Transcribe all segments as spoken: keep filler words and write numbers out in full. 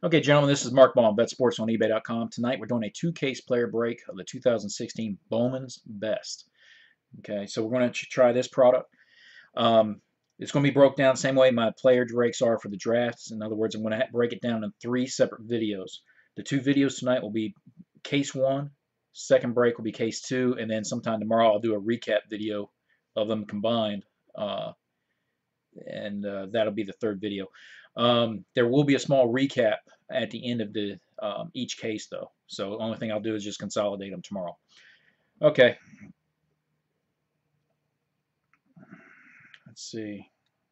Okay, gentlemen, this is Mark Bowman, Bet Sports on eBay dot com. Tonight we're doing a two-case player break of the two thousand sixteen Bowman's Best. Okay, so we're going to try this product. Um, it's going to be broke down the same way my player breaks are for the drafts. In other words, I'm going to break it down in three separate videos. The two videos tonight will be case one, second break will be case two, and then sometime tomorrow I'll do a recap video of them combined. Uh, and uh, that'll be the third video. Um, there will be a small recap at the end of the um, each case, though. So the only thing I'll do is just consolidate them tomorrow. Okay. Let's see.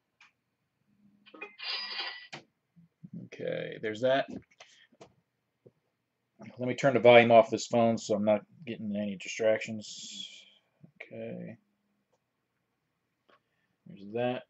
Okay, there's that. Let me turn the volume off this phone so I'm not getting any distractions. Okay. There's that.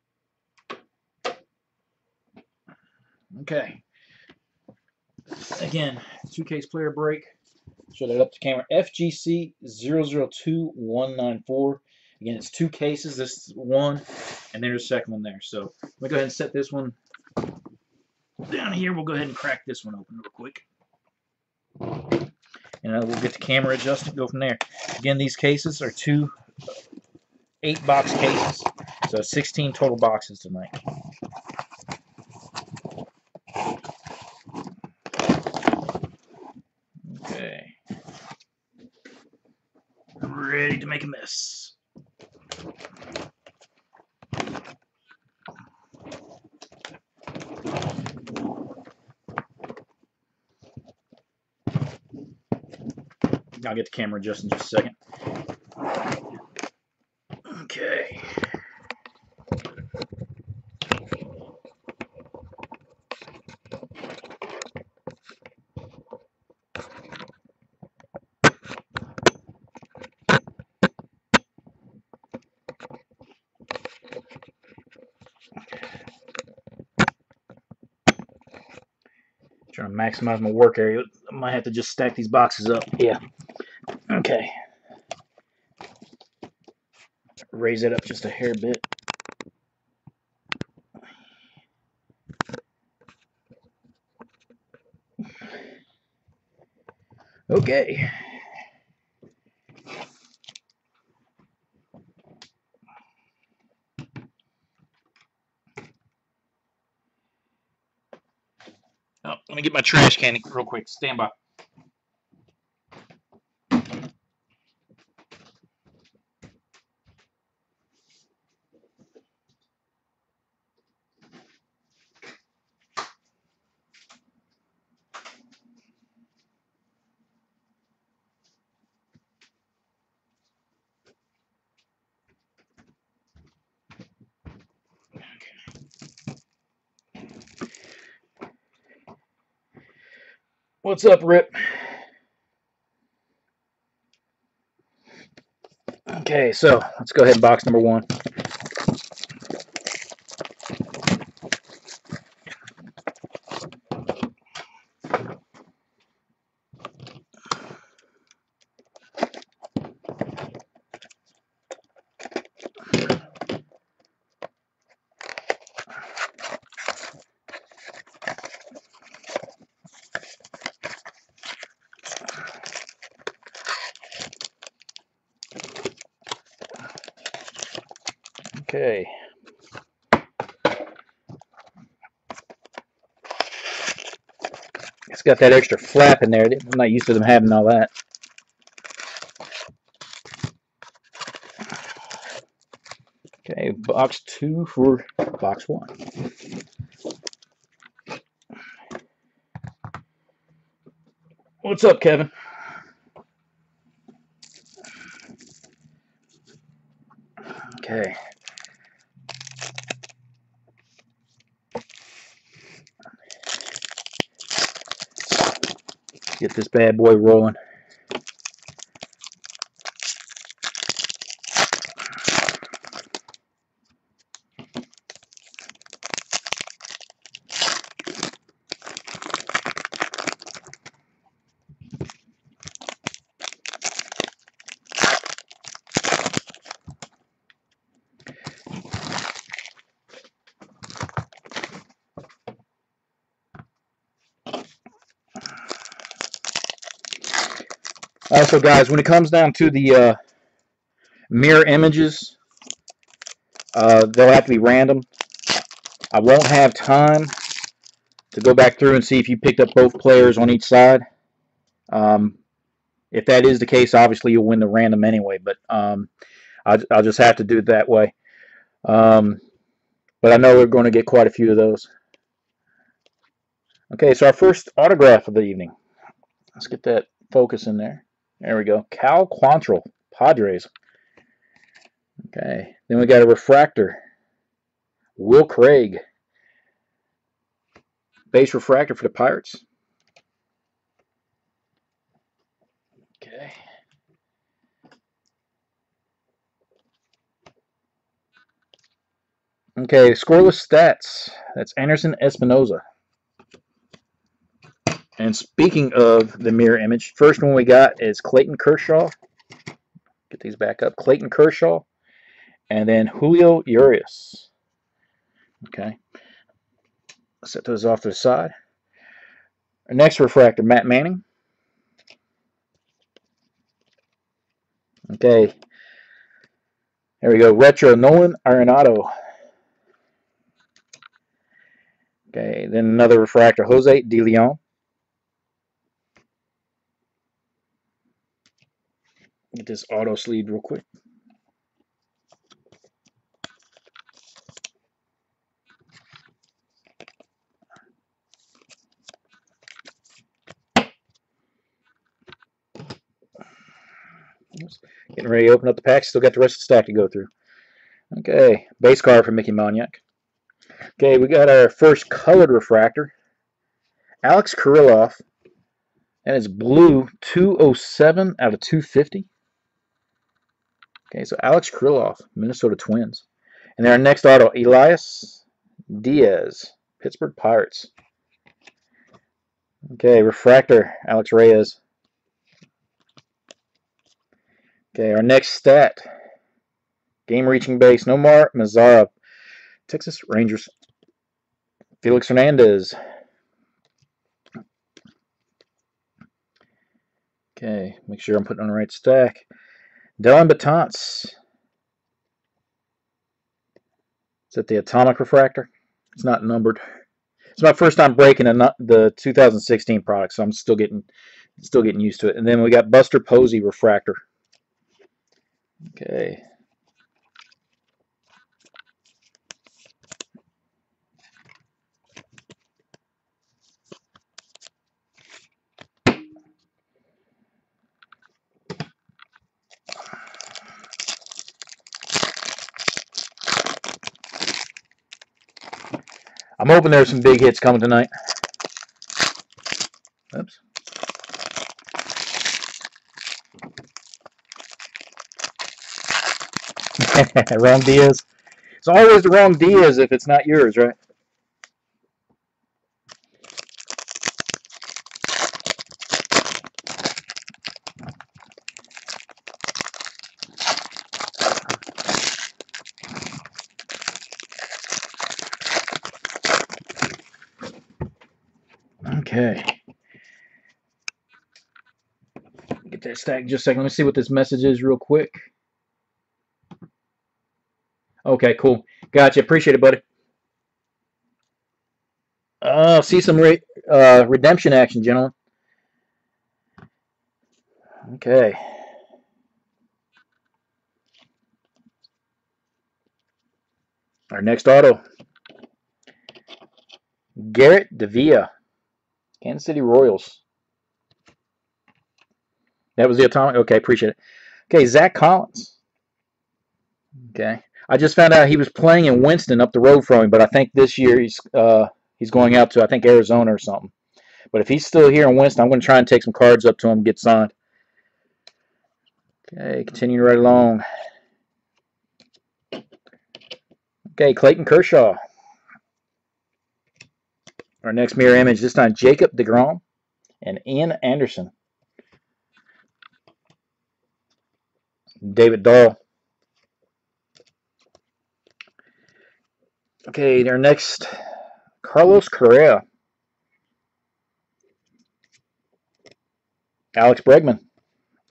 Okay. Again, two case player break. Show that up to camera. F G C zero zero two one nine four. Again, it's two cases. This is one, and there's a second one there. So let me go ahead and set this one down here. We'll go ahead and crack this one open real quick. And uh, we'll get the camera adjusted and go from there. Again, these cases are two eight box cases. So sixteen total boxes tonight. Okay. I'm ready to make a mess. I'll get the camera adjusted in just a second. Okay. Trying to maximize my work area. I might have to just stack these boxes up. Yeah. Okay. Raise it up just a hair bit. Okay. Oh, let me get my trash can real quick. Stand by. What's up, Rip? Okay, so let's go ahead and box number one. Okay. It's got that extra flap in there. I'm not used to them having all that. Okay, box two for box one. What's up, Kevin? Okay. Get this bad boy rolling. Also, guys, when it comes down to the uh, mirror images, uh, they'll have to be random. I won't have time to go back through and see if you picked up both players on each side. Um, if that is the case, obviously you'll win the random anyway, but um, I'll, I'll just have to do it that way. Um, but I know we're going to get quite a few of those. Okay, so our first autograph of the evening. Let's get that focus in there. There we go. Cal Quantrill, Padres. Okay, then we got a refractor. Will Craig. Base refractor for the Pirates. Okay. Okay, scoreless stats. That's Anderson Espinoza. And speaking of the mirror image, first one we got is Clayton Kershaw. Get these back up. Clayton Kershaw. And then Julio Urias. Okay. Set those off to the side. Our next refractor, Matt Manning. Okay. There we go. Retro, Nolan Arenado. Okay. Then another refractor, Jose De Leon. Get this auto sleeve real quick. Getting ready to open up the pack. Still got the rest of the stack to go through. Okay. Base card for Mickey Moniak. Okay, we got our first colored refractor. Alex Kirilloff. And it's blue, two oh seven out of two fifty. Okay, so Alex Kirilloff, Minnesota Twins. And then our next auto, Elias Diaz, Pittsburgh Pirates. Okay, refractor, Alex Reyes. Okay, our next stat, game reaching base, Nomar Mazara, Texas Rangers. Felix Hernandez. Okay, make sure I'm putting on the right stack. Dylan Batants. Is that the atomic refractor? It's not numbered. It's my first time breaking a, the two thousand sixteen product, so I'm still getting still getting used to it. And then we got Buster Posey refractor. Okay. I'm hoping there's some big hits coming tonight. Oops. Wrong Diaz. It's always the wrong Diaz if it's not yours, right? Okay. Get that stack just a second. Let me see what this message is real quick. Okay, cool. Gotcha. Appreciate it, buddy. Oh, see some re uh, redemption action, gentlemen. Okay. Our next auto. Garrett Devia, Kansas City Royals. That was the atomic? Okay, appreciate it. Okay, Zach Collins. Okay. I just found out he was playing in Winston up the road from me, but I think this year he's uh, he's going out to, I think, Arizona or something. But if he's still here in Winston, I'm going to try and take some cards up to him and get signed. Okay, continuing right along. Okay, Clayton Kershaw. Our next mirror image, this time Jacob deGrom and Ian Anderson. David Dahl. Okay, our next, Carlos Correa. Alex Bregman.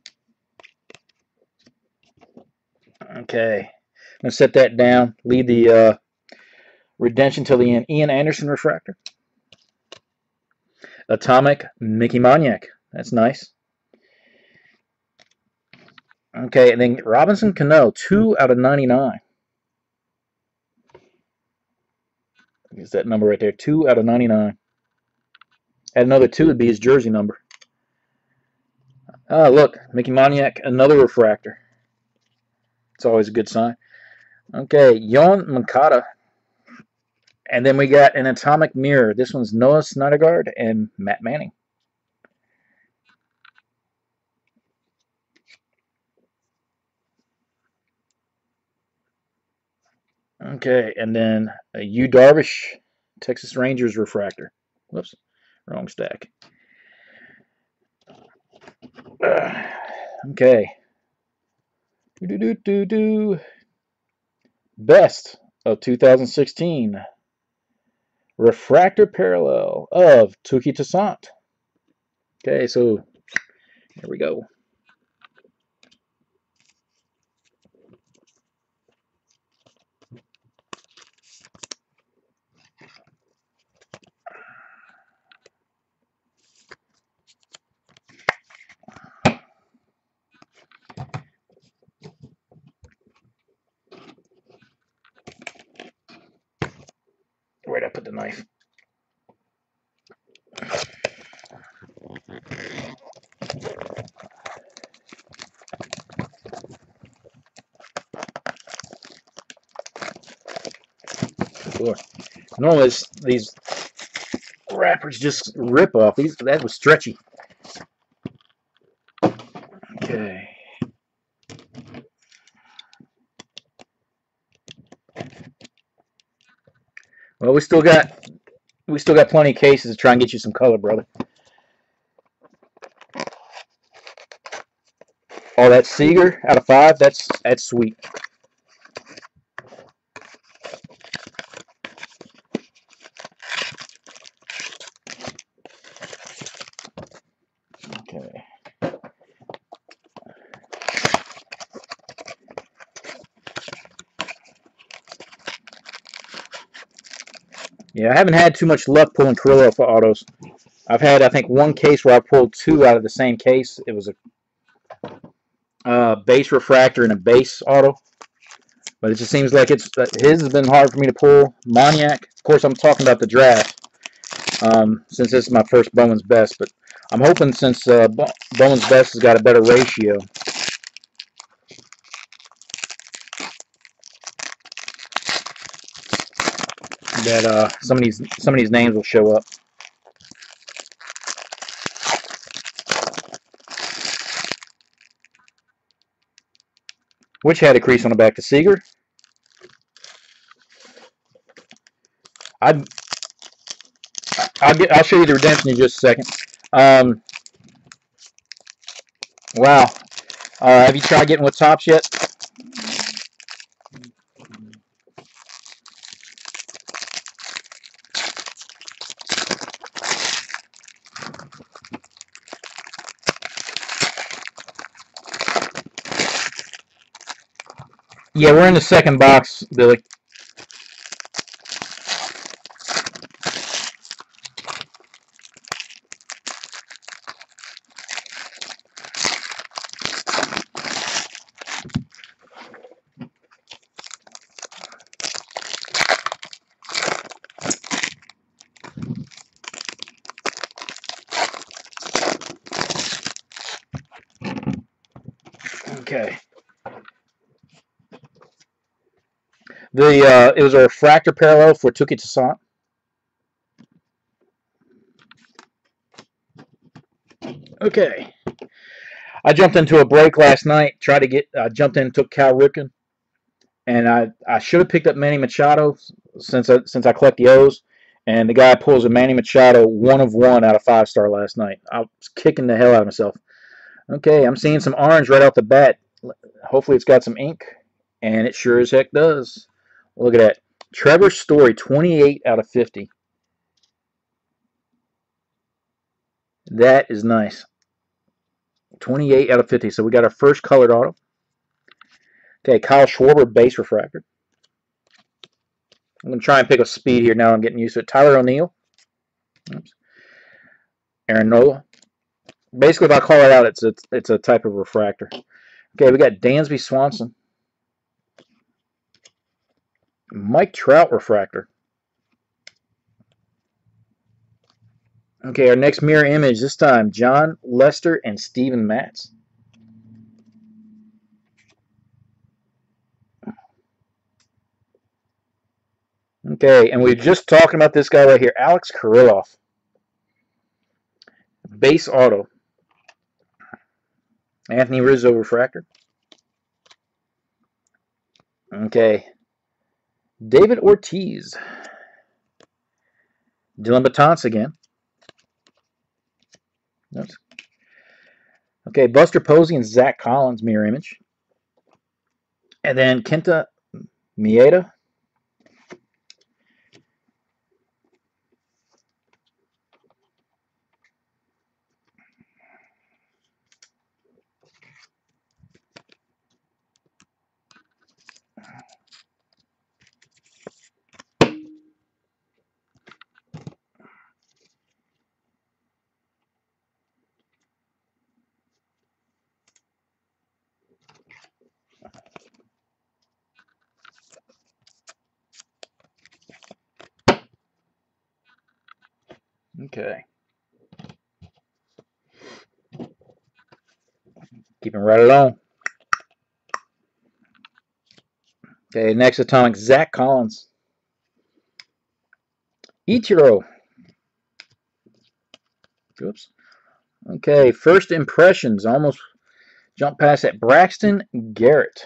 Okay. I'm going to set that down. Leave the uh, redemption till the end. Ian Anderson refractor. Atomic Mickey Moniak. That's nice. Okay, and then Robinson Cano, two out of ninety-nine. Is that number right there? two out of ninety-nine. Add another two would be his jersey number. Ah, look, Mickey Moniak, another refractor. It's always a good sign. Okay, Yon Mankata. And then we got an atomic mirror. This one's Noah Syndergaard and Matt Manning. Okay, and then a Yu Darvish, Texas Rangers refractor. Whoops, wrong stack. Uh, okay. Do do do do. Best of two thousand sixteen. Refractor parallel of Tuki Toussaint. Okay, so here we go. Where'd I put the knife? Boy, normally this, these wrappers just rip off. These that was stretchy. Okay. Well, we still got we still got plenty of cases to try and get you some color, brother. Oh, that Seager out of five. That's that's sweet. Okay. Yeah, I haven't had too much luck pulling Carrillo for autos. I've had, I think, one case where I pulled two out of the same case. It was a uh, base refractor and a base auto. But it just seems like it's uh, his has been hard for me to pull. Moniak, of course, I'm talking about the draft um, since this is my first Bowman's Best. But I'm hoping since uh, Bowman's Best has got a better ratio, that uh, some of these some of these names will show up. Which had a crease on the back? The Seager. I I'll get I'll show you the redemption in just a second. Um, wow. Uh, have you tried getting with Topps yet? Yeah, we're in the second box, Billy. Okay. The uh, it was a refractor parallel for Tuki Toussaint. Okay. I jumped into a break last night. Tried to get. I jumped in and took Cal Ripken, and I I should have picked up Manny Machado since I, since I collect the O's. And the guy pulls a Manny Machado one of one out of five star last night. I was kicking the hell out of myself. Okay, I'm seeing some orange right off the bat. Hopefully it's got some ink, and it sure as heck does. Look at that. Trevor Story, twenty-eight out of fifty. That is nice. twenty-eight out of fifty. So we got our first colored auto. Okay, Kyle Schwarber, base refractor. I'm going to try and pick a speed here now. I'm getting used to it. Tyler O'Neill. Oops. Aaron Nola. Basically, if I call it out, it's a, it's a type of refractor. Okay, we got Dansby Swanson. Mike Trout refractor. Okay, our next mirror image, this time, John Lester and Steven Matz. Okay, and we we're just talking about this guy right here, Alex Kirilloff. Base auto. Anthony Rizzo refractor. Okay. David Ortiz. Dylan Betances again. Oops. Okay, Buster Posey and Zach Collins mirror image. And then Kenta Maeda. Okay. Keeping right along. Okay, next atomic, Zach Collins. Ichiro. Oops. Okay, first impressions. Almost jumped past that. Braxton Garrett.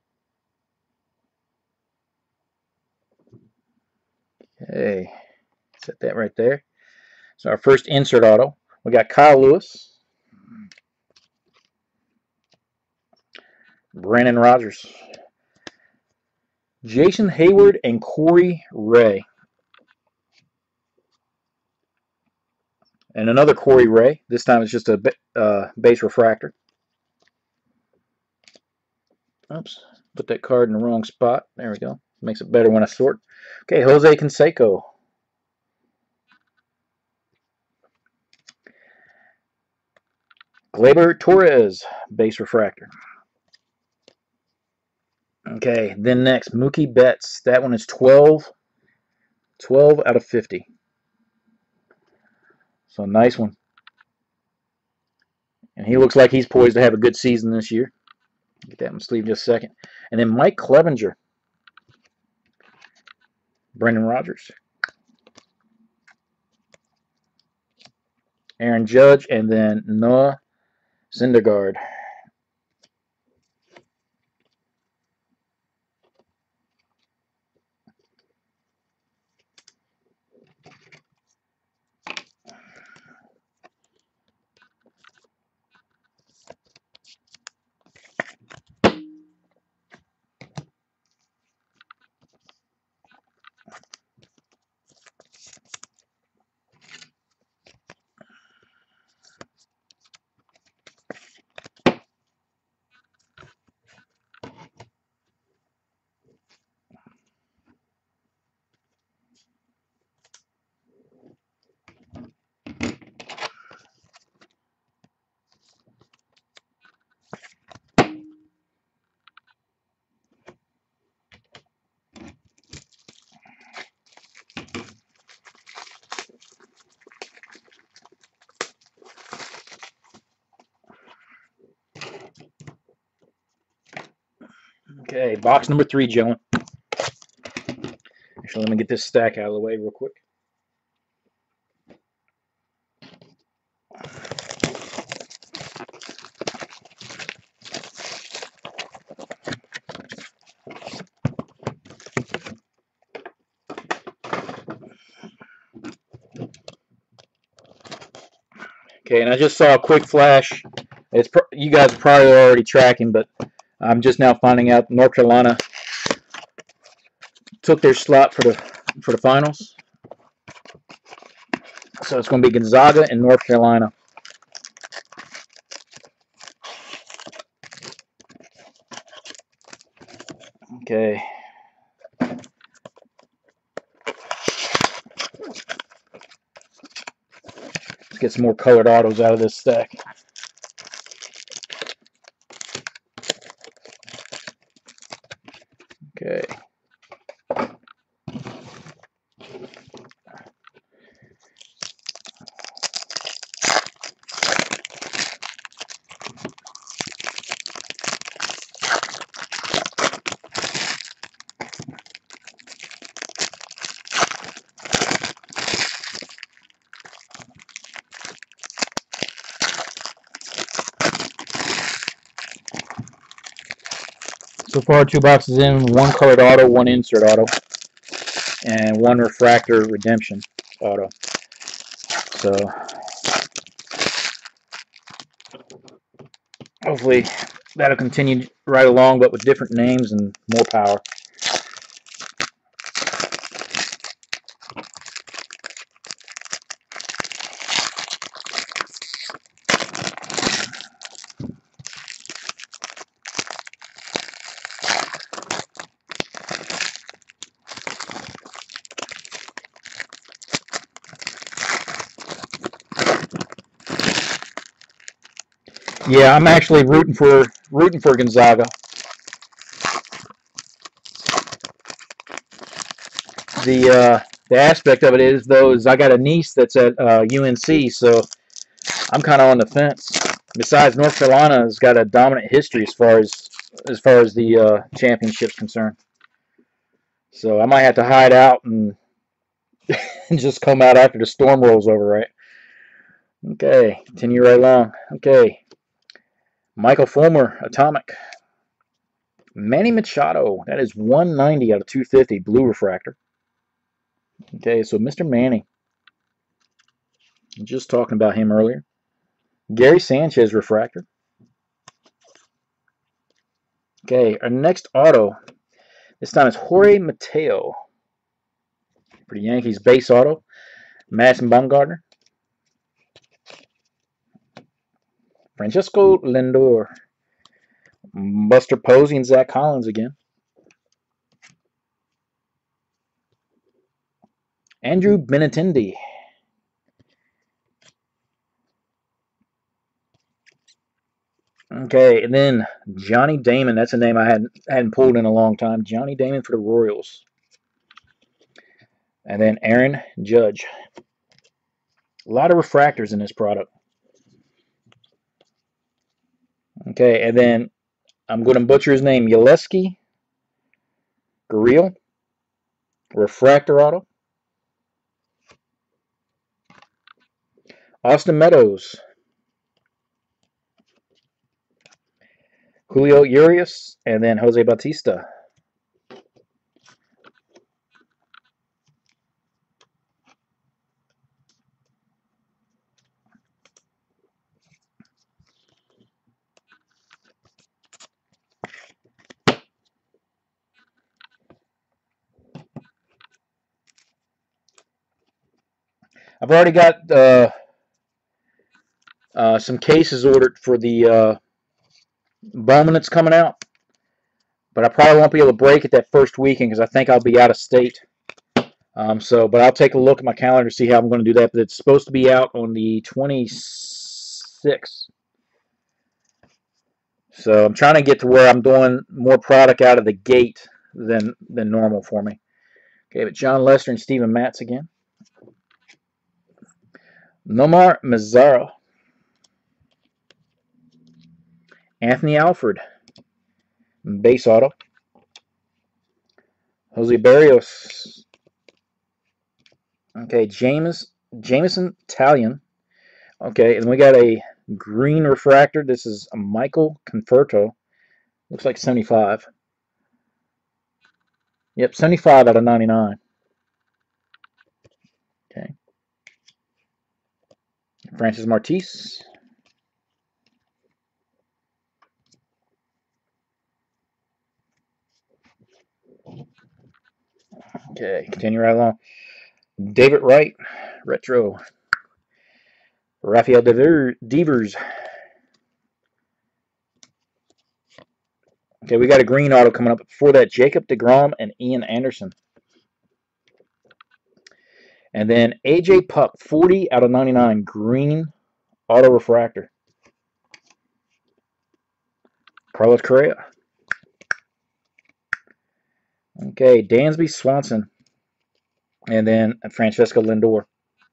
Okay, set that right there. So our first insert auto. We got Kyle Lewis. Brandon Rogers. Jason Hayward and Corey Ray. And another Corey Ray. This time it's just a uh, base refractor. Oops. Put that card in the wrong spot. There we go. Makes it better when I sort. Okay, Jose Canseco. Gleyber Torres, base refractor. Okay, then next, Mookie Betts. That one is twelve. twelve out of fifty. So nice one. And he looks like he's poised to have a good season this year. Get that in my sleeve in just a second. And then Mike Clevenger. Brendan Rodgers. Aaron Judge. And then Noah Syndergaard. Okay, box number three, gentlemen. Actually, let me get this stack out of the way real quick. Okay, and I just saw a quick flash. It's you guys are probably already tracking, but I'm just now finding out North Carolina took their slot for the for the finals. So it's going to be Gonzaga and North Carolina. Okay. Let's get some more colored autos out of this stack. Okay. So far, two boxes in, one colored auto, one insert auto, and one refractor redemption auto. So hopefully that'll continue right along, but with different names and more power. Yeah, I'm actually rooting for rooting for Gonzaga. The uh, the aspect of it is, though, is I got a niece that's at uh, U N C, so I'm kind of on the fence. Besides, North Carolina has got a dominant history as far as as far as the uh, championship's concerned. So I might have to hide out and, and just come out after the storm rolls over, right? Okay, continue right along. Okay, Michael Fulmer, Atomic. Manny Machado, that is one ninety out of two fifty, blue refractor. Okay, so Mister Manny. Just talking about him earlier. Gary Sanchez refractor. Okay, our next auto, this time is Jorge Mateo for the Yankees base auto. Madison Bumgarner. Francisco Lindor. Buster Posey and Zach Collins again. Andrew Benintendi. Okay, and then Johnny Damon. That's a name I hadn't hadn't pulled in a long time. Johnny Damon for the Royals. And then Aaron Judge. A lot of refractors in this product. Okay, and then I'm going to butcher his name. Yaleski Gurriel. Refractor auto. Austin Meadows. Julio Urias. And then Jose Bautista. I've already got uh, uh, some cases ordered for the uh, Bowman that's coming out. But I probably won't be able to break it that first weekend because I think I'll be out of state. Um, so, but I'll take a look at my calendar to see how I'm going to do that. But it's supposed to be out on the twenty-sixth. So I'm trying to get to where I'm doing more product out of the gate than than normal for me. Okay, but John Lester and Steven Matz again. Nomar Mazara. Anthony Alford. Base auto. Jose Barrios. Okay, James Jameson Italian. Okay, and we got a green refractor. This is a Michael Conforto. Looks like seventy-five. Yep, seventy-five out of ninety-nine. Okay. Francis Martis. Okay, continue right along. David Wright, retro. Rafael Devers. Okay, we got a green auto coming up. Before that, Jacob deGrom and Ian Anderson. And then A J Puck, forty out of ninety-nine, green auto refractor. Carlos Correa. Okay, Dansby Swanson. And then Francesco Lindor.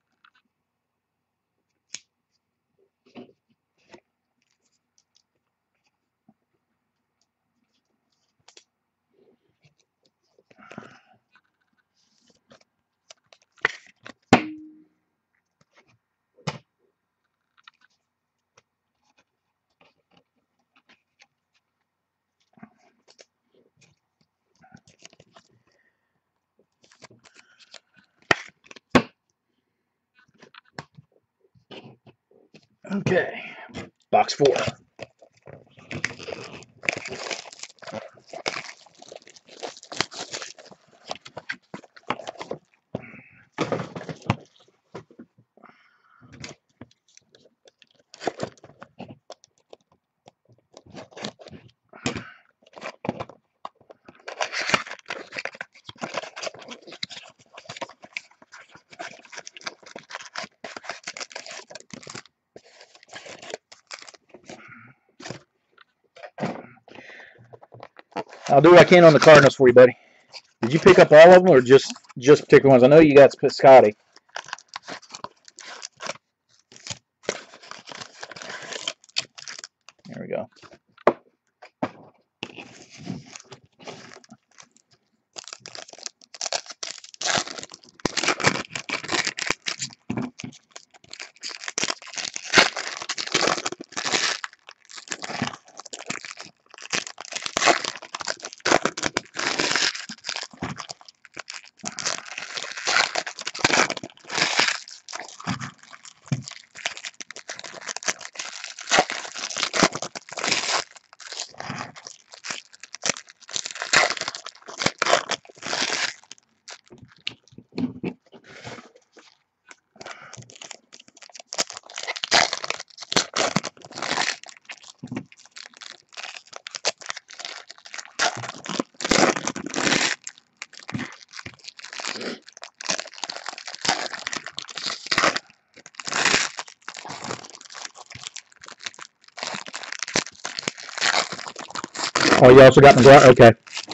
Okay, box four. I'll do what I can on the Cardinals for you, buddy. Did you pick up all of them or just just particular ones? I know you got Scotty. There we go. Oh, you also got McGuire? Okay.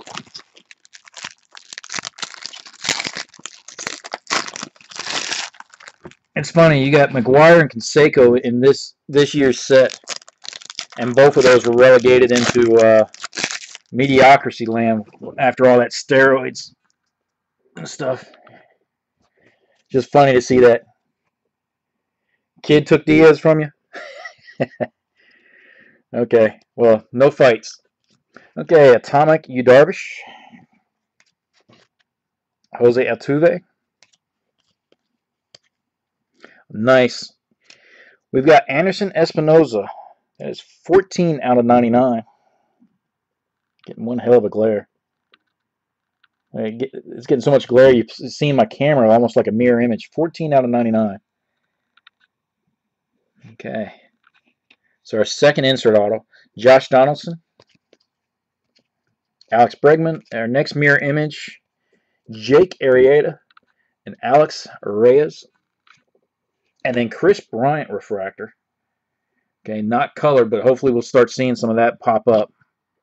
It's funny, you got McGuire and Canseco in this this year's set, and both of those were relegated into uh, mediocrity land after all that steroids and stuff. Just funny to see that. Kid took Diaz from you? Okay, well, no fights. Okay, Atomic Yu Darvish. Jose Altuve. Nice. We've got Anderson Espinoza. That is fourteen out of ninety-nine. Getting one hell of a glare. It's getting so much glare, you've seen my camera almost like a mirror image. fourteen out of ninety-nine. Okay. So our second insert auto, Josh Donaldson. Alex Bregman. Our next mirror image, Jake Arrieta and Alex Reyes. And then Chris Bryant refractor. Okay, not colored, but hopefully we'll start seeing some of that pop up.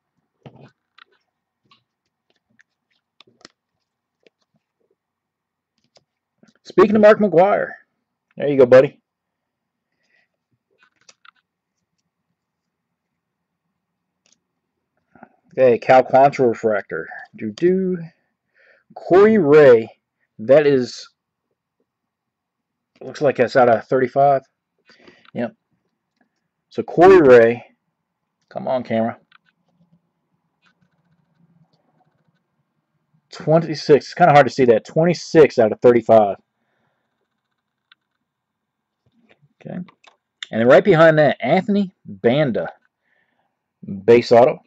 Speaking of Mark McGuire, there you go, buddy. Okay, Cal Quantrill refractor. Do do. Corey Ray. That is. Looks like that's out of thirty-five. Yep. So Corey Ray. Come on, camera. twenty-six. It's kind of hard to see that. twenty-six out of thirty-five. Okay. And then right behind that, Anthony Banda. Base auto.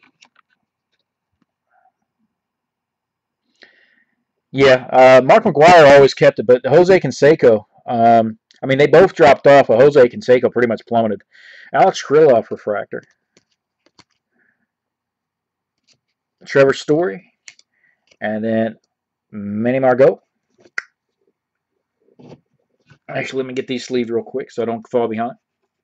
Yeah, uh, Mark McGuire always kept it, but Jose Canseco, um, I mean, they both dropped off, but Jose Canseco pretty much plummeted. Alex Krylov refractor. Trevor Story, and then Manny Margot. Actually, let me get these sleeved real quick so I don't fall behind.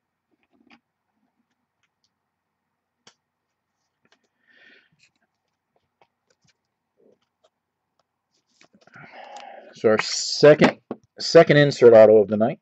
So our second second insert auto of the night.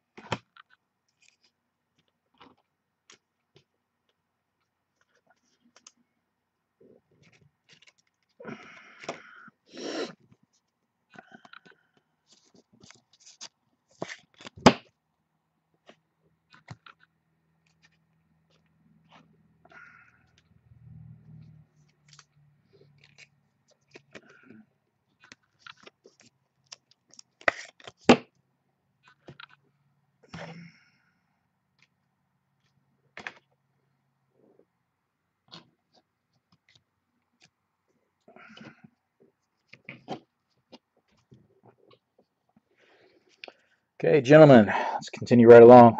Okay, gentlemen, let's continue right along.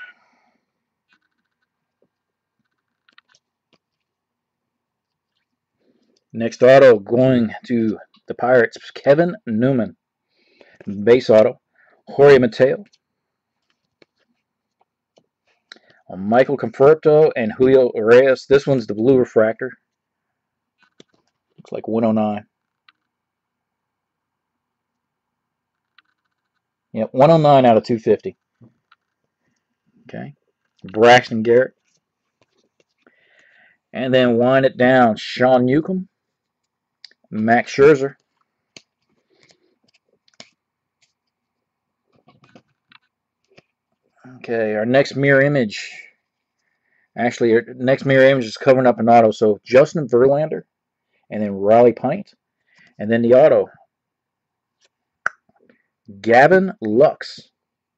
Next auto going to the Pirates, Kevin Newman. Base auto, Jorge Mateo, Michael Conforto, and Julio Reyes. This one's the blue refractor. Looks like one oh nine. Yep, one oh nine out of two fifty. Okay. Braxton Garrett. And then wind it down, Sean Newcomb, Max Scherzer. Okay, our next mirror image. Actually, our next mirror image is covering up an auto. So Justin Verlander, and then Riley Pint, and then the auto, Gavin Lux.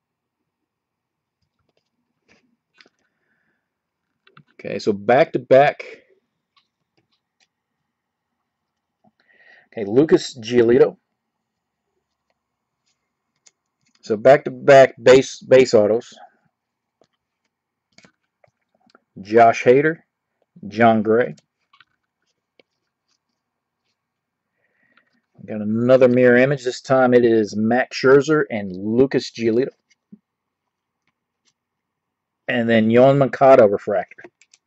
Okay, so back to back. Okay, Lucas Giolito. So back to back base base autos. Josh Hader, John Gray. Got another mirror image. This time it is Max Scherzer and Lucas Giolito. And then Yoan Moncada refractor.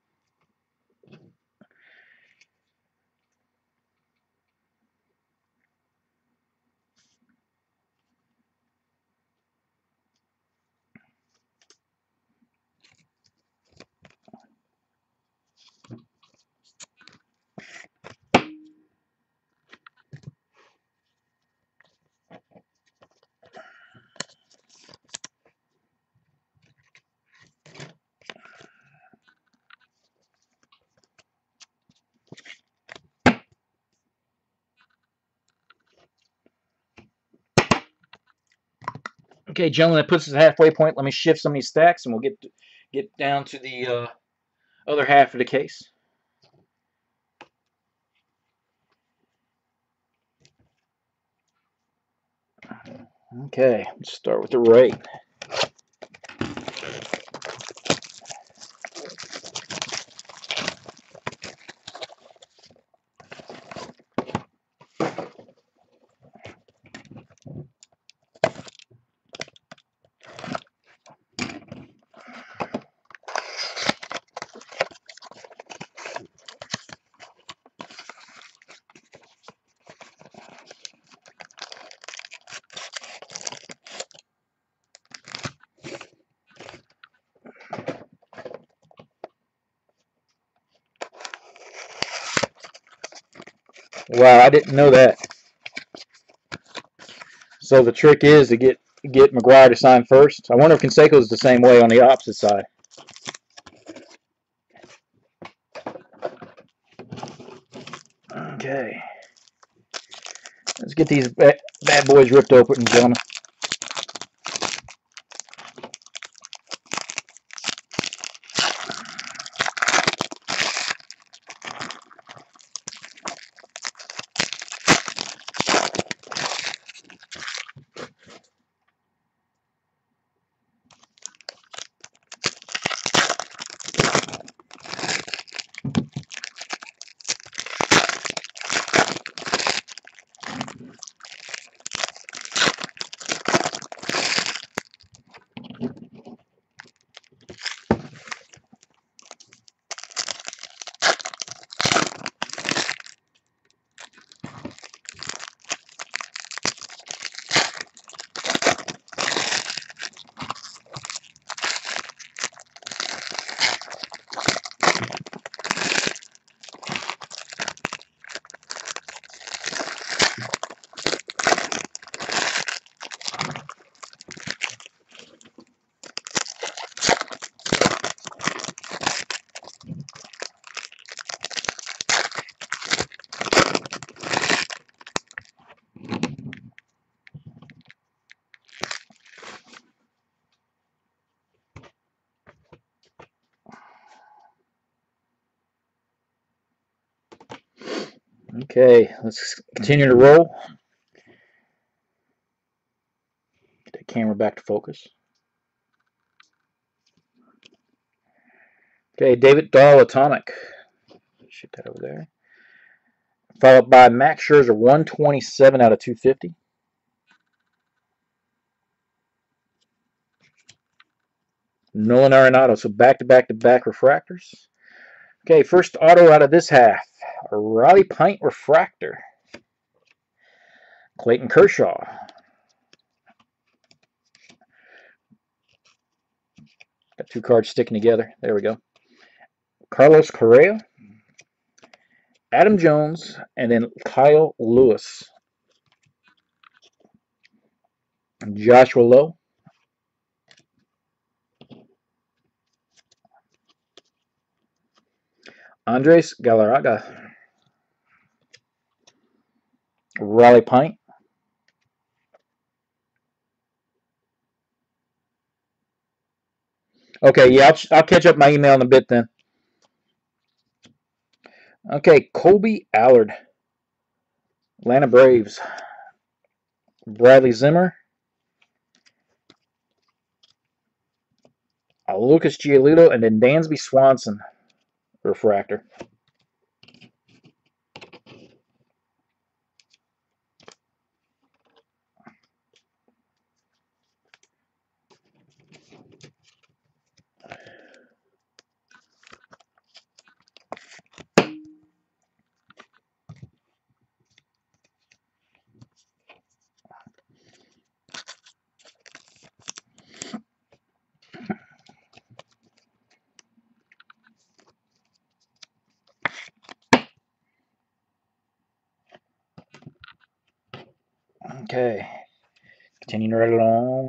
Okay, gentlemen, that puts us at halfway point. Let me shift some of these stacks, and we'll get get down to the uh, other half of the case. Okay, let's start with the right. Wow, I didn't know that. So the trick is to get get McGuire to sign first. I wonder if Canseco's the same way on the opposite side. Okay. Let's get these bad, bad boys ripped open, gentlemen. Okay, let's continue to roll. Get the camera back to focus. Okay, David Dahl Atomic. Shoot that over there. Followed by Max Scherzer, one twenty-seven out of two fifty. Nolan Arenado, so back-to-back-to-back refractors. Okay, first auto out of this half. A Riley Pint refractor. Clayton Kershaw. Got two cards sticking together. There we go. Carlos Correa. Adam Jones, and then Kyle Lewis. Joshua Lowe. Andres Galarraga. Riley Pint. Okay, yeah, I'll, I'll catch up my email in a bit then. Okay, Colby Allard. Atlanta Braves. Bradley Zimmer. Uh, Lucas Giolito, and then Dansby Swanson. Refractor. Okay, continuing right along.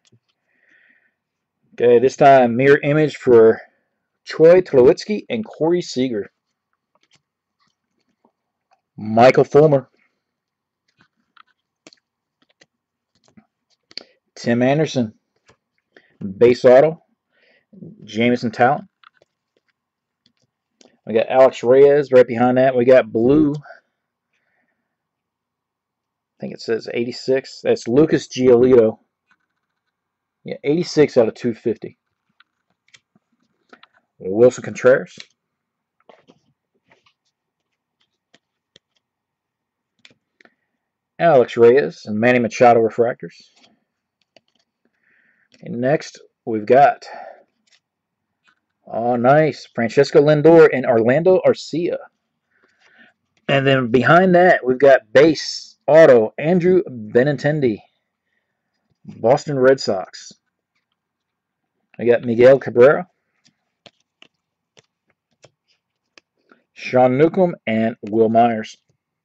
Okay, this time mirror image for Troy Tulowitzki and Corey Seager. Michael Fulmer. Tim Anderson. Base auto. Jameson Talent. We got Alex Reyes right behind that. We got blue. I think it says eighty-six. That's Lucas Giolito. Yeah, eighty-six out of two fifty. Wilson Contreras. Alex Reyes and Manny Machado refractors. And next, we've got, oh, nice, Francisco Lindor and Orlando Arcia. And then behind that, we've got base auto Andrew Benintendi, Boston Red Sox. I got Miguel Cabrera, Sean Newcomb, and Will Myers.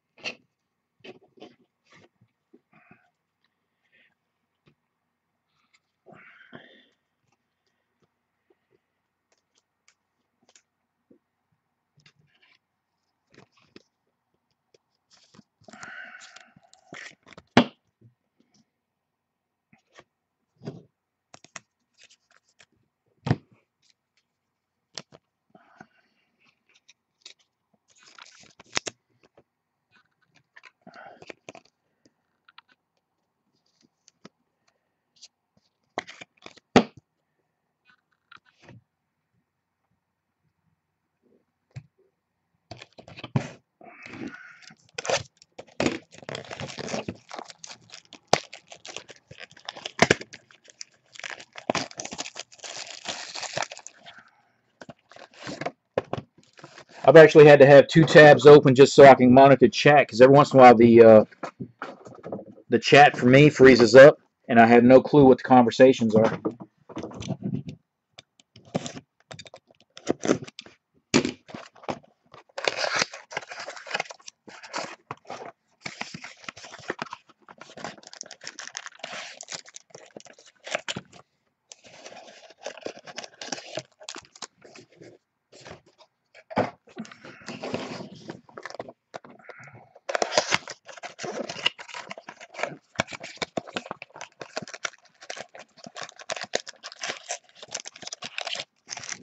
I've actually had to have two tabs open just so I can monitor chat, because every once in a while the uh, the chat for me freezes up, and I have no clue what the conversations are.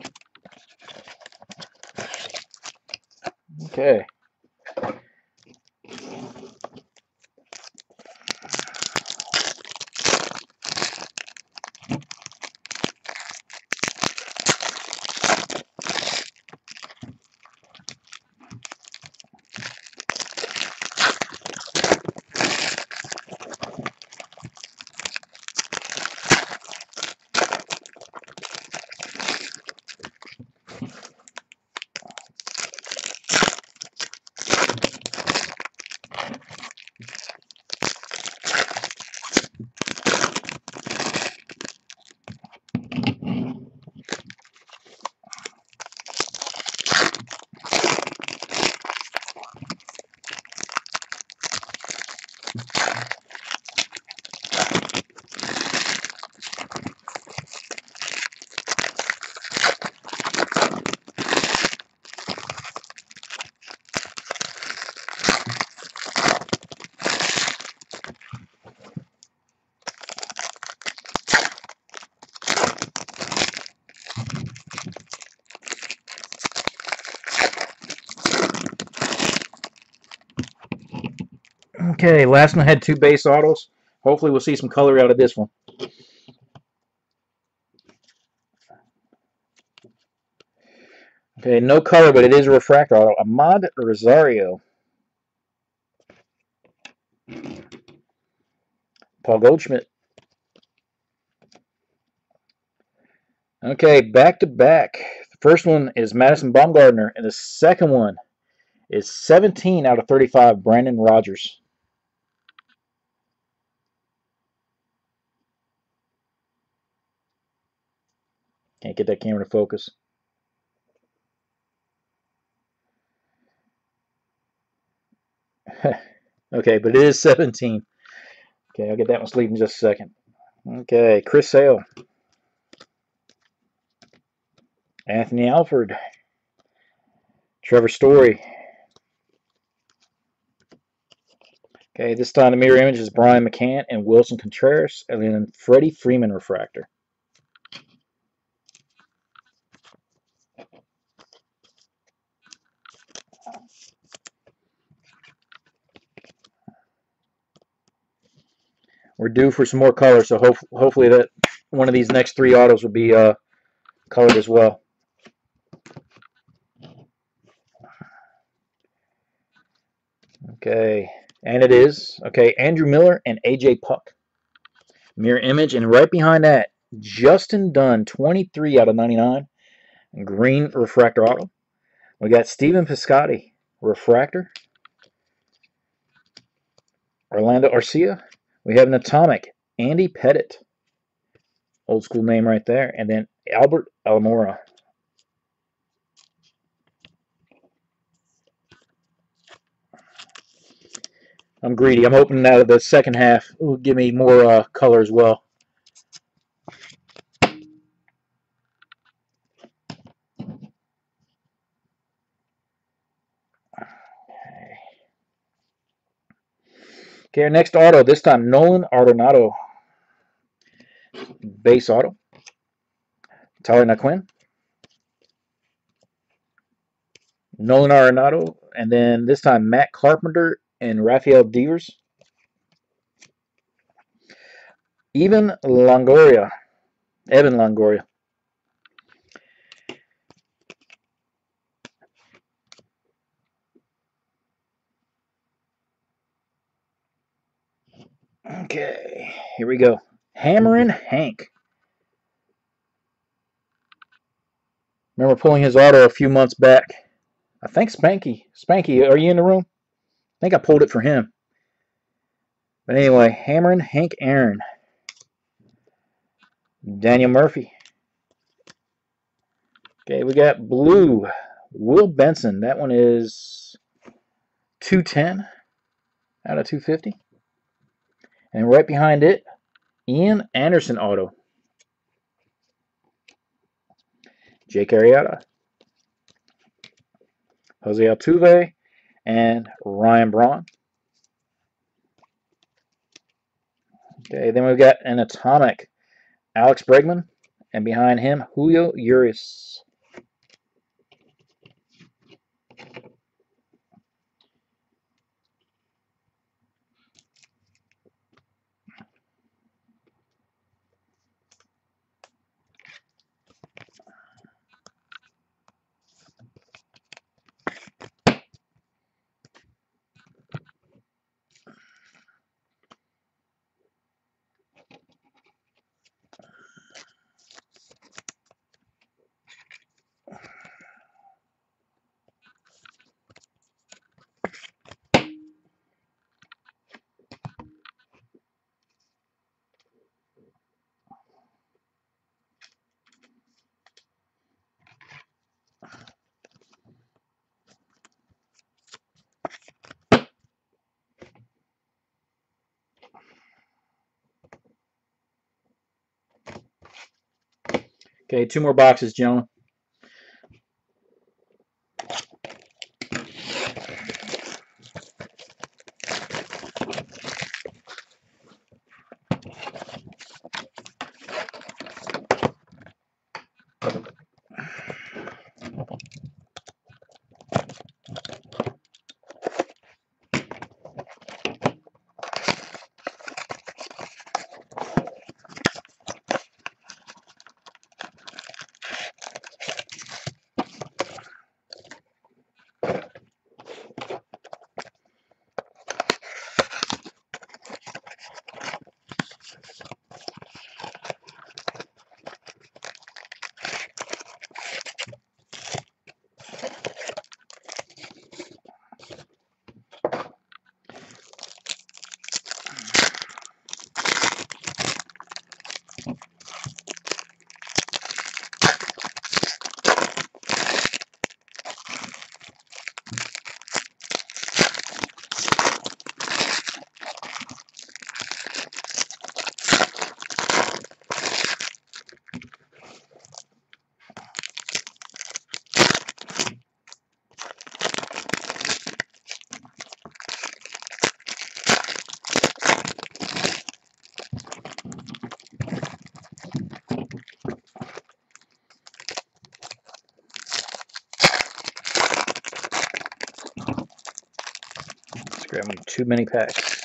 Okay. Okay, last one had two base autos. Hopefully we'll see some color out of this one. Okay, no color, but it is a refractor auto. Ahmad Rosario. Paul Goldschmidt. Okay, back to back. The first one is Madison Bumgarner, and the second one is seventeen out of thirty-five, Brandon Rogers. Can't get that camera to focus. Okay, but it is seventeen. Okay, I'll get that one sleeved in just a second. Okay, Chris Sale. Anthony Alford. Trevor Story. Okay, this time the mirror image is Brian McCann and Wilson Contreras, and then Freddie Freeman refractor. We're due for some more color, so hope, hopefully that one of these next three autos will be uh, colored as well. Okay, and it is. Okay, Andrew Miller and A J Puck. Mirror image, and right behind that, Justin Dunn, twenty-three out of ninety-nine. Green refractor auto. We got Steven Piscotty, refractor. Orlando Arcia. We have an atomic, Andy Pettit. Old school name right there. And then Albert Almora. I'm greedy. I'm hoping that the second half will give me more uh, color as well. Okay, our next auto, this time Nolan Arenado. Base auto. Tyler Naquin. Nolan Arenado. And then this time Matt Carpenter and Rafael Devers. Evan Longoria. Evan Longoria. Okay, here we go. Hammerin' Hank. Remember pulling his auto a few months back. I think Spanky. Spanky, are you in the room? I think I pulled it for him. But anyway, Hammerin' Hank Aaron. Daniel Murphy. Okay, we got blue. Will Benson. That one is two ten out of two fifty. And right behind it, Ian Anderson auto. Jake Arrieta. Jose Altuve, and Ryan Braun. Okay, then we've got an atomic, Alex Bregman, and behind him, Julio Urias. Okay, two more boxes, gentlemen. Grabbing too many packs.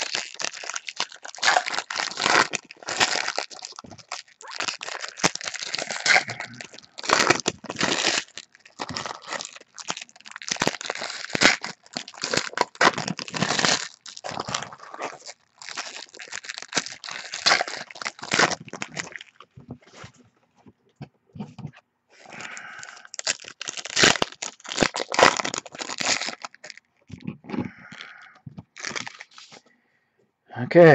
Okay.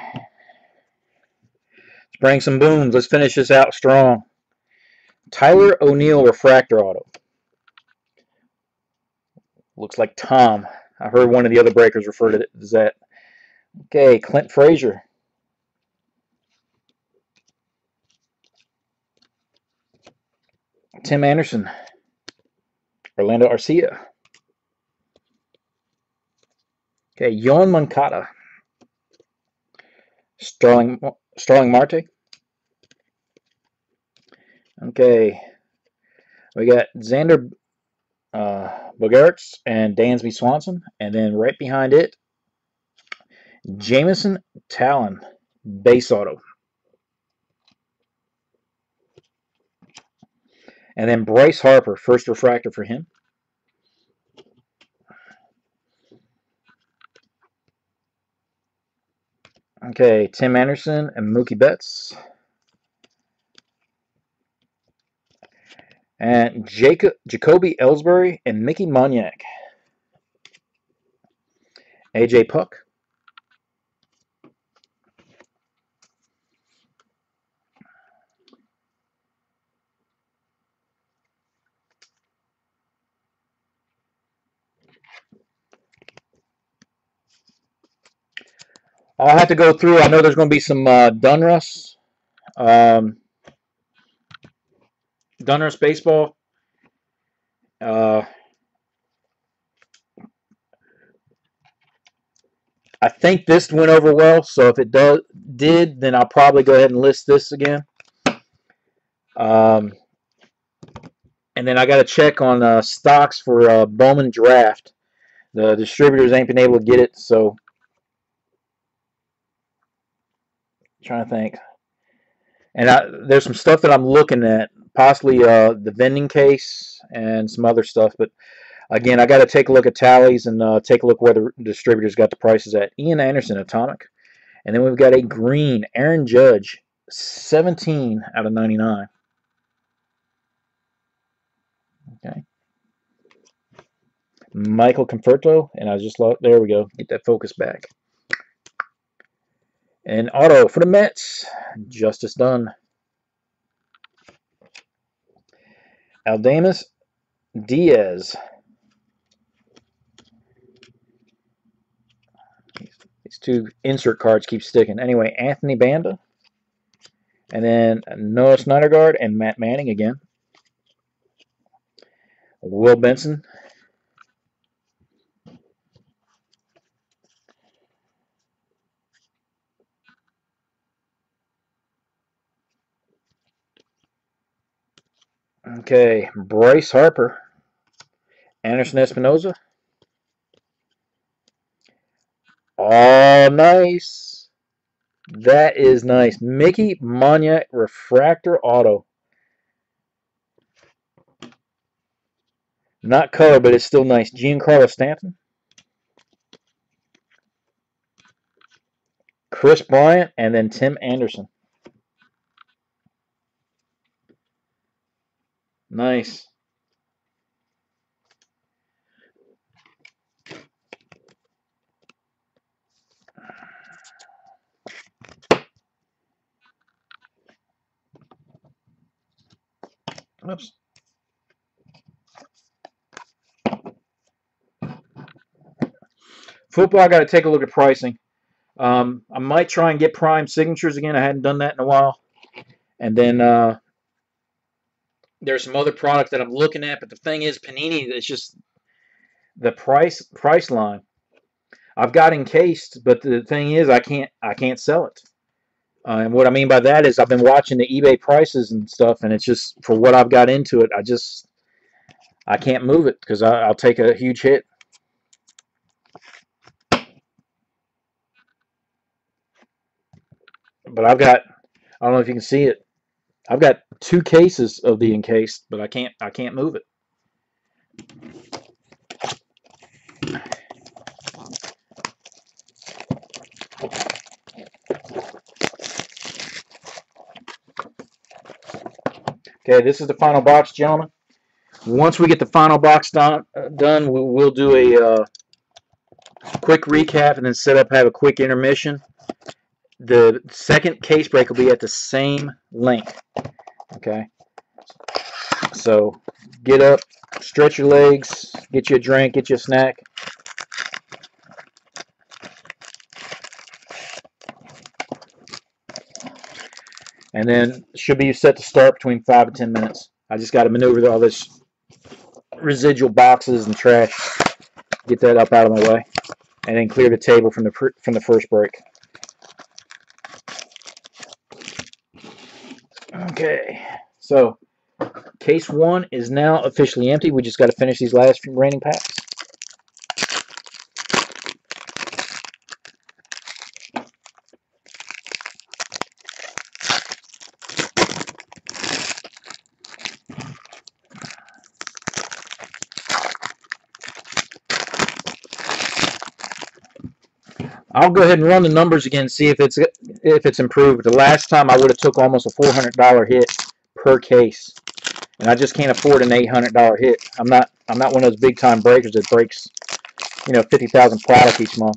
Let's bring some booms. Let's finish this out strong. Tyler O'Neill Refractor Auto. Looks like Tom. I heard one of the other breakers refer to it as that. Okay, Clint Frazier. Tim Anderson. Orlando Arcia. Okay, Yoan Moncada. Starling, Starling Marte. Okay, we got Xander uh, Bogaerts and Dansby Swanson. And then right behind it, Jameson Talon, base auto. And then Bryce Harper, first refractor for him. Okay, Tim Anderson and Mookie Betts. And Jacob, Jacoby Ellsbury and Mickey Moniak. A J Puck. I'll have to go through. I know there's going to be some uh, Donruss. Um, Donruss baseball. Uh, I think this went over well, so if it does did, then I'll probably go ahead and list this again. Um, and then I got to check on uh, stocks for uh, Bowman Draft. The distributors ain't been able to get it, so trying to think. And I, there's some stuff that I'm looking at, possibly uh, the vending case and some other stuff. But again, I got to take a look at tallies and uh, take a look where the distributors got the prices at. Ian Anderson, Atomic. And then we've got a green, Aaron Judge, seventeen out of ninety-nine. Okay. Michael Conforto, and I just love, there we go, get that focus back. And auto for the Mets, Justice Dunn. Aldamus Diaz. These two insert cards keep sticking. Anyway, Anthony Banda. And then Noah Syndergaard and Matt Manning again. Will Benson. Okay, Bryce Harper. Anderson Espinoza. Oh, nice. That is nice. Mickey Moniak Refractor Auto. Not color, but it's still nice. Giancarlo Stanton. Chris Bryant, and then Tim Anderson. Nice. Oops. Football, I got to take a look at pricing. Um, I might try and get prime signatures again. I hadn't done that in a while. And then uh, there's some other product that I'm looking at. But the thing is, Panini, it's just the price price line. I've got encased, but the thing is, I can't I can't sell it. Uh, and what I mean by that is I've been watching the eBay prices and stuff, and it's just for what I've got into it, I just I can't move it because I'll take a huge hit. but I've got, I don't know if you can see it. I've got two cases of the encased, but I can't I can't move it. Okay, this is the final box, gentlemen. Once we get the final box done, uh, done we, we'll do a uh, quick recap and then set up, have a quick intermission. The second case break will be at the same length. Okay, so get up, stretch your legs, get you a drink, get you a snack. And then should be set to start between five and ten minutes. I just got to maneuver all this residual boxes and trash, get that up out of my way, and then clear the table from the from the first break. Okay, so case one is now officially empty. We just got to finish these last remaining packs. I'll go ahead and run the numbers again, see if it's if it's improved. The last time I would have took almost a four hundred dollar hit per case, and I just can't afford an eight hundred dollar hit. I'm not I'm not one of those big time breakers that breaks, you know, fifty thousand product each month.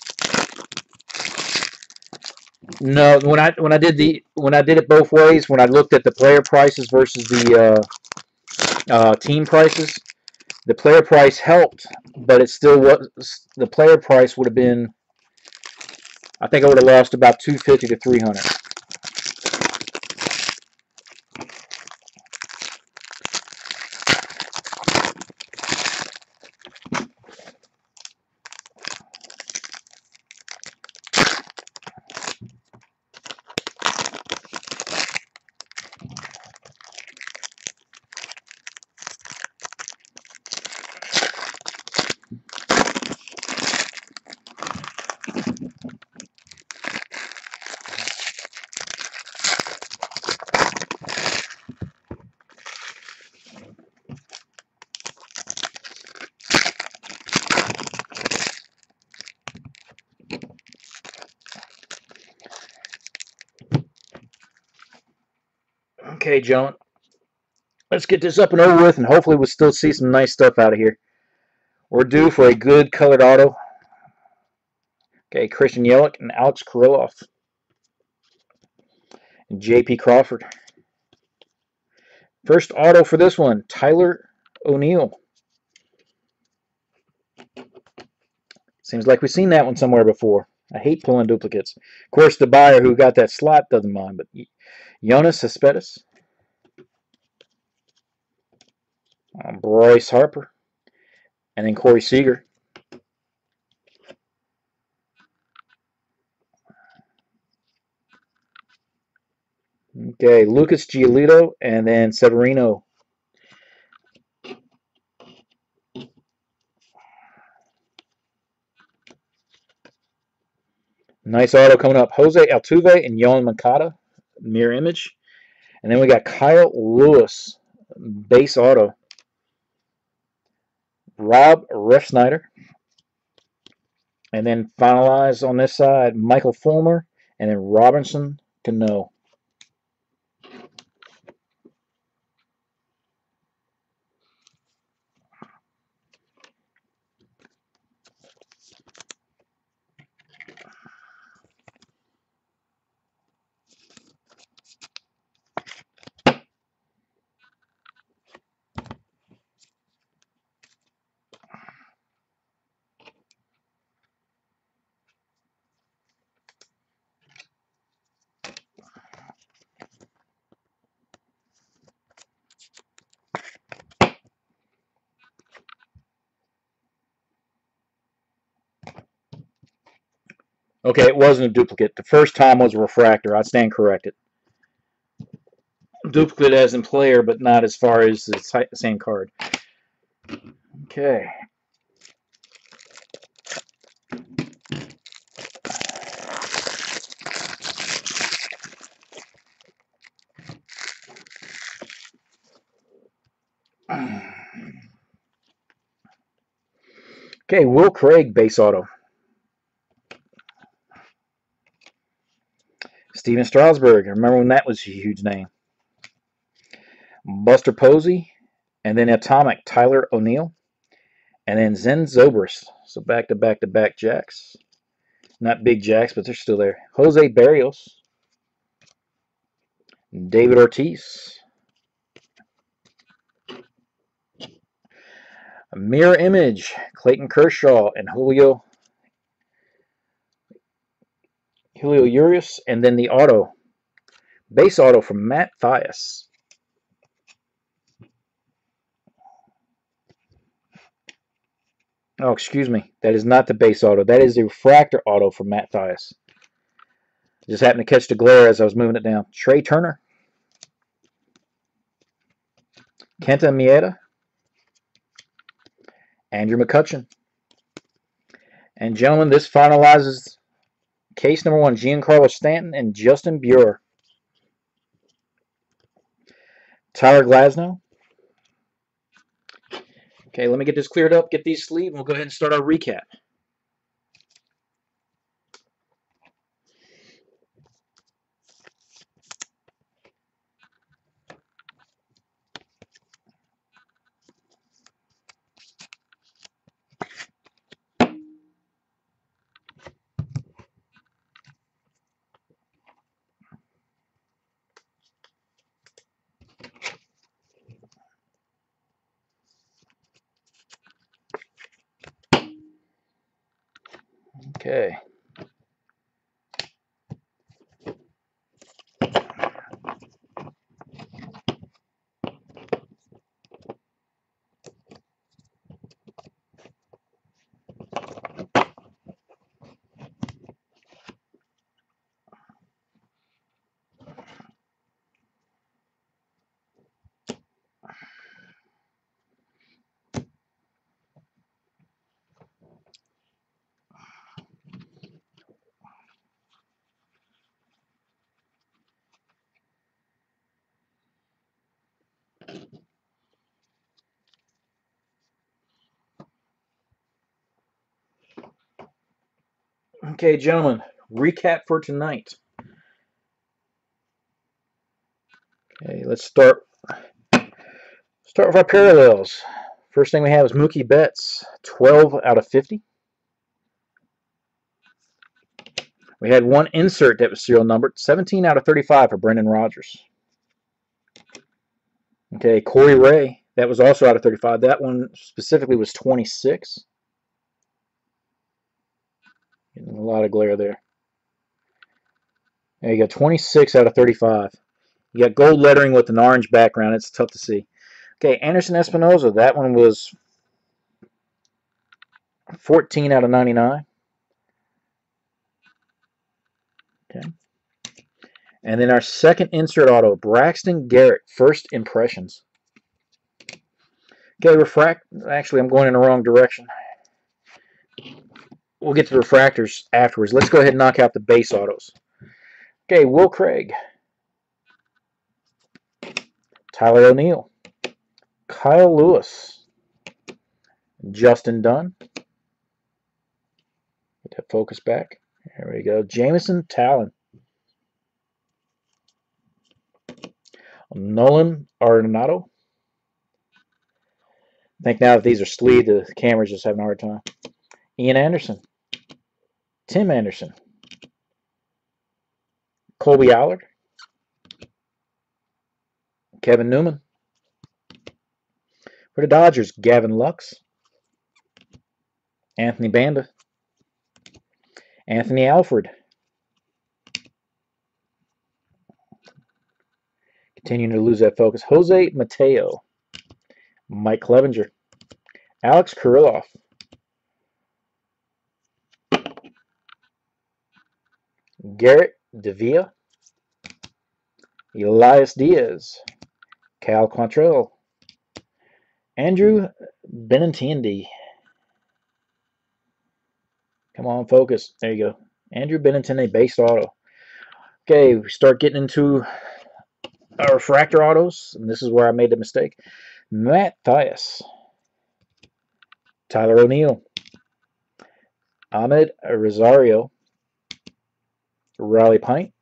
No, when I when I did the when I did it both ways, when I looked at the player prices versus the uh, uh, team prices, the player price helped, but it still was the player price would have been. I think I would have lost about two fifty to three hundred. Okay, John. Let's get this up and over with, and hopefully we'll still see some nice stuff out of here. We're due for a good colored auto. Okay, Christian Yelich and Alex Kirilloff. And J P Crawford. First auto for this one, Tyler O'Neill. Seems like we've seen that one somewhere before. I hate pulling duplicates. Of course, the buyer who got that slot doesn't mind, but Jonas Cespedes. Um, Bryce Harper. And then Corey Seager. Okay, Lucas Giolito and then Severino. Nice auto coming up. Jose Altuve and Yohan Moncada, mirror image. And then we got Kyle Lewis, base auto. Rob Refsnyder. And then finalized on this side, Michael Fulmer and then Robinson Cano. Okay, it wasn't a duplicate. The first time was a refractor. I stand corrected. Duplicate as in player, but not as far as the same card. Okay. Okay, Will Craig, base auto. Steven Strasburg, remember when that was a huge name. Buster Posey, and then Atomic, Tyler O'Neill, and then Zen Zobrist. So back to back to back jacks. Not big jacks, but they're still there. Jose Barrios, David Ortiz, a mirror image, Clayton Kershaw and Julio Julio Urias, and then the auto, base auto from Matt Thias. Oh, excuse me. That is not the base auto. That is the refractor auto from Matt Thias. Just happened to catch the glare as I was moving it down. Trey Turner, Kenta Mieta, Andrew McCutchen. And gentlemen, this finalizes case number one, Giancarlo Stanton and Justin Buer. Tyler Glasnow. Okay, let me get this cleared up, get these sleeved, and we'll go ahead and start our recap. Okay. Okay, gentlemen, recap for tonight. Okay, let's start start with our parallels. First thing we have is Mookie Betts, twelve out of fifty. We had one insert that was serial numbered, seventeen out of thirty-five for Brendan Rodgers. Okay, Corey Ray, that was also out of thirty-five. That one specifically was twenty-six. Getting a lot of glare there. There you go, twenty-six out of thirty-five. You got gold lettering with an orange background. It's tough to see. Okay, Anderson Espinoza, that one was fourteen out of ninety-nine. Okay. And then our second insert auto, Braxton Garrett, first impressions. Okay, refract. Actually, I'm going in the wrong direction. We'll get to the refractors afterwards. Let's go ahead and knock out the base autos. Okay, Will Craig, Tyler O'Neill, Kyle Lewis, Justin Dunn. Get that focus back. There we go. Jameson Talon, Nolan Arenado. I think now that these are sleeved, the camera's just having a hard time. Ian Anderson, Tim Anderson, Colby Allard, Kevin Newman. For the Dodgers, Gavin Lux, Anthony Banda, Anthony Alford. Continuing to lose that focus. Jose Mateo, Mike Clevenger, Alex Kirilloff, Garrett Devia, Elias Diaz, Cal Quantrill, Andrew Benintendi. Come on, focus. There you go. Andrew Benintendi, base auto. Okay, we start getting into our refractor autos, and this is where I made the mistake. Matt Thias, Tyler O'Neill, Ahmed Rosario, Riley Pint.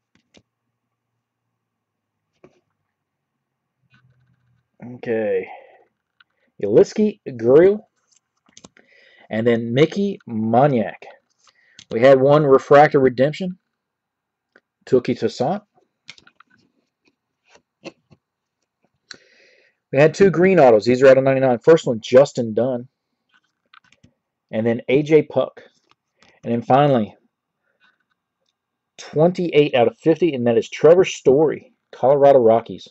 Okay. Yaliski Gurriel. And then Mickey Moniak. We had one Refractor Redemption. Tuki Toussaint. We had two green autos. These are out of ninety-nine. First one, Justin Dunn. And then A J Puck. And then finally, twenty-eight out of fifty, and that is Trevor Story, Colorado Rockies.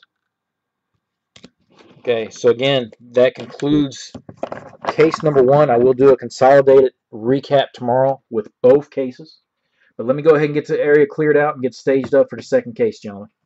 Okay, so again, that concludes case number one. I will do a consolidated recap tomorrow with both cases. But let me go ahead and get the area cleared out and get staged up for the second case, gentlemen.